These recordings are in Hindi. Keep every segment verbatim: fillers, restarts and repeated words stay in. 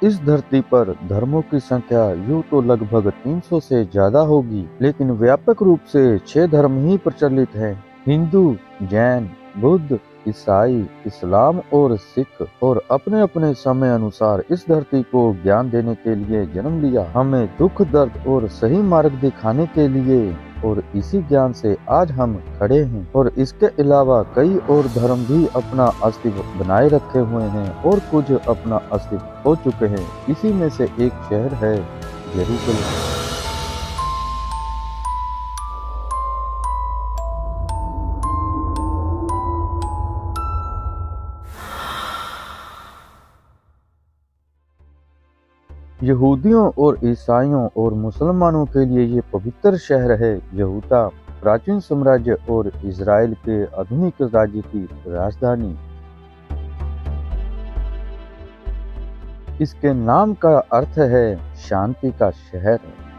इस धरती पर धर्मों की संख्या यूं तो लगभग तीन सौ से ज्यादा होगी, लेकिन व्यापक रूप से छह धर्म ही प्रचलित हैं। हिंदू, जैन, बुद्ध, ईसाई, इस्लाम और सिख, और अपने अपने समय अनुसार इस धरती को ज्ञान देने के लिए जन्म लिया, हमें दुख दर्द और सही मार्ग दिखाने के लिए, और इसी ज्ञान से आज हम खड़े हैं। और इसके अलावा कई और धर्म भी अपना अस्तित्व बनाए रखे हुए हैं और कुछ अपना अस्तित्व खो चुके हैं। इसी में से एक शहर है यरूशलेम। यहूदियों और ईसाइयों और मुसलमानों के लिए ये पवित्र शहर है। यहूदा प्राचीन साम्राज्य और इज़राइल के आधुनिक राज्य की राजधानी। इसके नाम का अर्थ है शांति का शहर।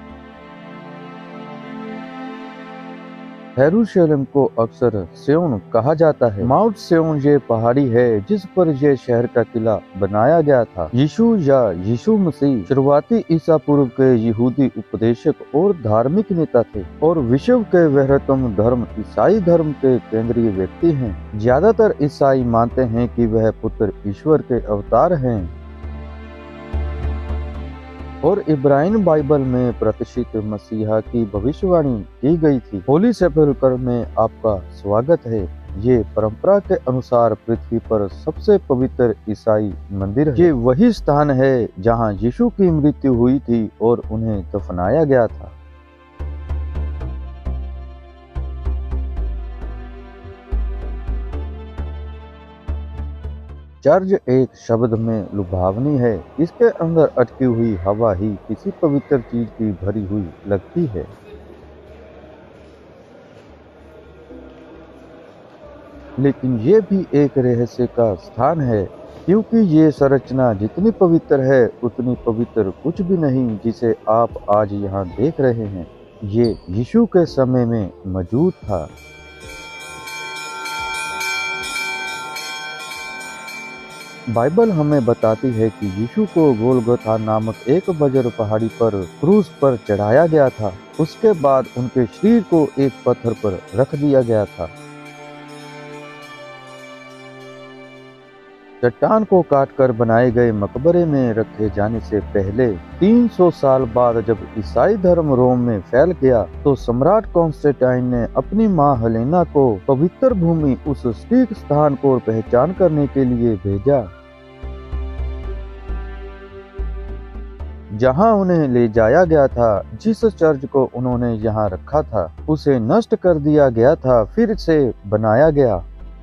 यरूशलेम को अक्सर सियोन कहा जाता है। माउंट सियोन ये पहाड़ी है जिस पर यह शहर का किला बनाया गया था। यीशु या यीशु मसीह शुरुआती ईसा पूर्व के यहूदी उपदेशक और धार्मिक नेता थे और विश्व के वृहत्तम धर्म ईसाई धर्म के केंद्रीय व्यक्ति हैं। ज्यादातर ईसाई मानते हैं कि वह पुत्र ईश्वर के अवतार हैं और इब्राहिम बाइबल में प्रतिष्ठित मसीहा की भविष्यवाणी की गई थी। होली सेपल्कर में आपका स्वागत है। ये परंपरा के अनुसार पृथ्वी पर सबसे पवित्र ईसाई मंदिर है। ये वही स्थान है जहां यीशु की मृत्यु हुई थी और उन्हें दफनाया गया था। चर्च एक शब्द में लुभावनी है। इसके अंदर अटकी हुई हवा ही किसी पवित्र चीज की भरी हुई लगती है। लेकिन ये भी एक रहस्य का स्थान है, क्योंकि ये संरचना जितनी पवित्र है उतनी पवित्र कुछ भी नहीं जिसे आप आज यहाँ देख रहे हैं। ये यीशु के समय में मौजूद था। बाइबल हमें बताती है कि यीशु को गोलगोथा नामक एक बजर पहाड़ी पर क्रूस पर चढ़ाया गया था। उसके बाद उनके शरीर को एक पत्थर पर रख दिया गया था। चट्टान को काटकर बनाए गए मकबरे में रखे जाने से पहले तीन सौ साल बाद जब ईसाई धर्म रोम में फैल गया तो सम्राट कॉन्स्टेंटाइन ने अपनी मां हेलेना को पवित्र भूमि उस सटीक स्थान को पहचान करने के लिए भेजा जहां उन्हें ले जाया गया था। जिस चर्च को उन्होंने यहां रखा था उसे नष्ट कर दिया गया था, फिर से बनाया गया।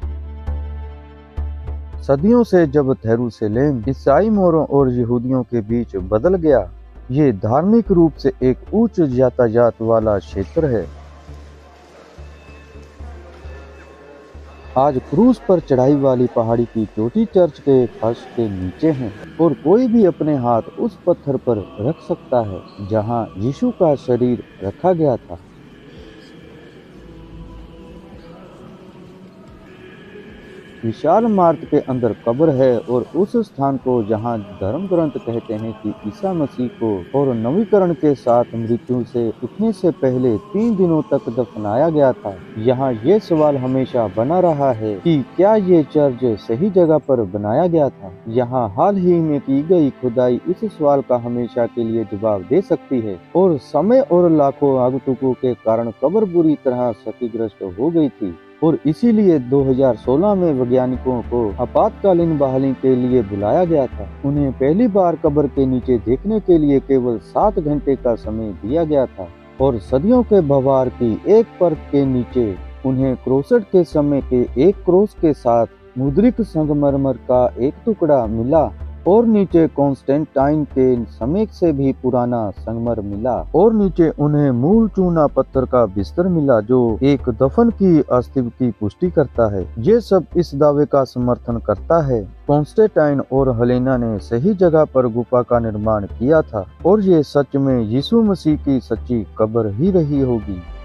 सदियों से जब यरूशलेम ईसाई मोरों और यहूदियों के बीच बदल गया, ये धार्मिक रूप से एक उच्च यातायात वाला क्षेत्र है। आज क्रूस पर चढ़ाई वाली पहाड़ी की चोटी चर्च के फर्श के नीचे है और कोई भी अपने हाथ उस पत्थर पर रख सकता है जहां यीशु का शरीर रखा गया था। विशाल मार्ग के अंदर कब्र है और उस स्थान को जहां धर्म ग्रंथ कहते हैं कि ईसा मसीह को और नवीकरण के साथ मृत्यु से उठने से पहले तीन दिनों तक दफनाया गया था। यहाँ ये सवाल हमेशा बना रहा है कि क्या ये चर्च सही जगह पर बनाया गया था। यहाँ हाल ही में की गई खुदाई इस सवाल का हमेशा के लिए जवाब दे सकती है और समय और लाखों आगंतुकों के कारण कब्र बुरी तरह क्षतिग्रस्त हो गई थी और इसीलिए दो हज़ार सोलह में वैज्ञानिकों को आपातकालीन बहाली के लिए बुलाया गया था। उन्हें पहली बार कब्र के नीचे देखने के लिए केवल सात घंटे का समय दिया गया था और सदियों के बवार की एक परत के नीचे उन्हें क्रूसेड के समय के एक क्रॉस के साथ मुद्रित संगमरमर का एक टुकड़ा मिला और नीचे कॉन्स्टेंटाइन के समय से भी पुराना संगमर मिला और नीचे उन्हें मूल चूना पत्थर का बिस्तर मिला जो एक दफन की अस्तित्व की पुष्टि करता है। ये सब इस दावे का समर्थन करता है कॉन्स्टेंटाइन और हेलेना ने सही जगह पर गुफा का निर्माण किया था और ये सच में यीशु मसीह की सच्ची कब्र ही रही होगी।